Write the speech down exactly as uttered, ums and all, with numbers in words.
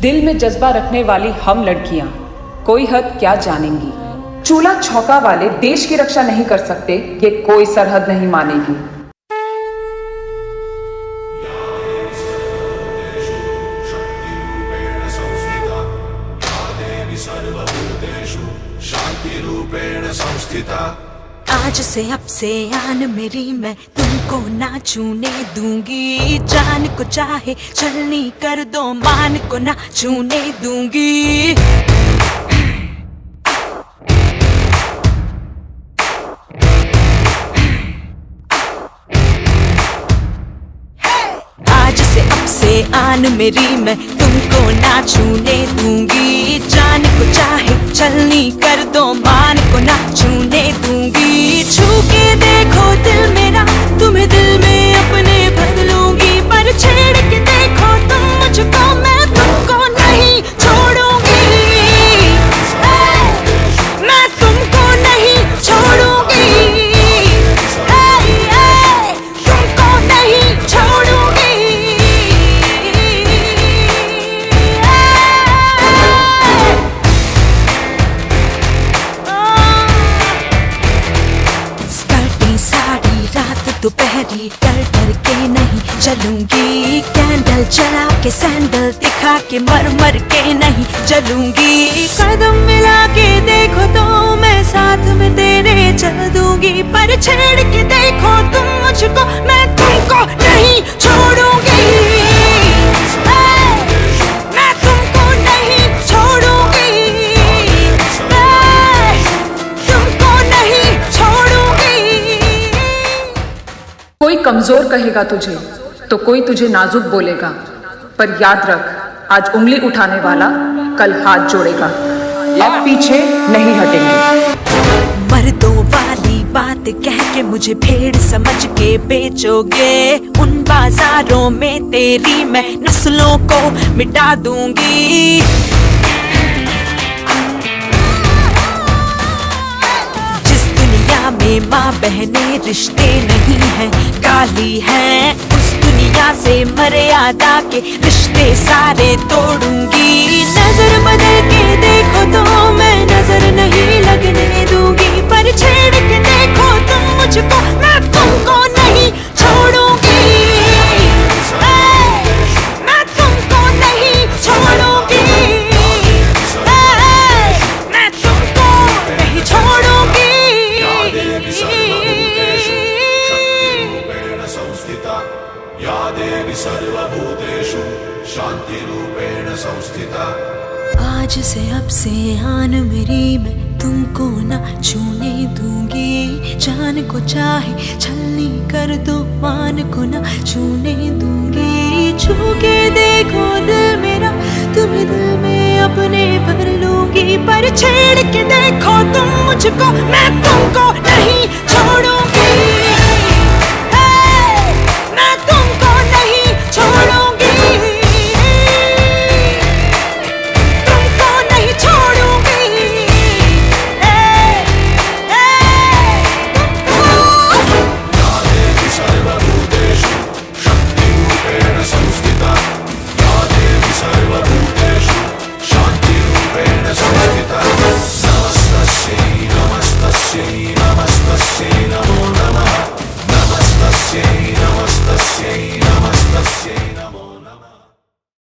दिल में जज्बा रखने वाली हम लड़कियां कोई हद क्या जानेंगी। चूल्हा छौका वाले देश की रक्षा नहीं कर सकते, ये कोई सरहद नहीं मानेगी। आज से अब से आन मेरी मैं तुमको ना छूने दूंगी। जान को चाहे छलनी कर दो, मान को ना छूने दूंगी। आज से अब से आन मेरी मैं तुमको ना छूने दूंगी। जान को चाहे छलनी कर दो, मान को ना छूने दूंगी। छू के देखो दिल मेरा, तुम्हें दिल में अपने भर लूंगी। पर छेड़ के देखो तुम मुझको, मैं तुमको नहीं छोड़ूंगी। मैं तुमको नहीं छोड़ूंगी, तुमको नहीं छोड़ूंगी। साड़ी रात दोपहरी डर डर के नहीं चलूंगी। कैंडल जला के सैंडल दिखा के मर मर के नहीं चलूंगी। कदम मिला के देखो तो मैं साथ में तेरे चल दूंगी। पर छेड़ के देखो तुम मुझको, मैं तुमको नहीं छोड़ूंगी। मैं तुमको नहीं छोड़ूंगी, तुमको नहीं छोड़ूंगी। कोई कमजोर कहेगा तुझे तो कोई तुझे नाजुक बोलेगा, पर याद रख आज उंगली उठाने वाला कल हाथ जोड़ेगा। अब पीछे नहीं हटेंगे। मर्दों वाली बात कह के मुझे भेड़ समझ के बेचोगे। उन बाजारों में तेरी मैं नस्लों को मिटा दूंगी। में माँ बहने रिश्ते नहीं हैं, गाली हैं। उस दुनिया से मर्यादा के रिश्ते सारे तोड़ूंगी। नजर बदल के देखो तो मैं नजर नहीं लगने दूंगी। पर छेड़ के देखो तुम मुझको, मैं तुमको नहीं छोड़ूंगी। मैं तुमको नहीं छोड़ूंगी, मैं तुमको नहीं छोड़ूंगी। या देवी सर्वभूतेषु शान्तिरूपेण संस्थिता। आज से अब से आन मेरी मैं तुमको ना छूने दूंगी। जान को चाहे छलनी कर दो, मान को ना छूने दूंगी। छू के देखो दिल मेरा, तुम्हें दिल में अपने भर लूंगी। पर छेड़ के देखो तुम मुझको, मैं तुमको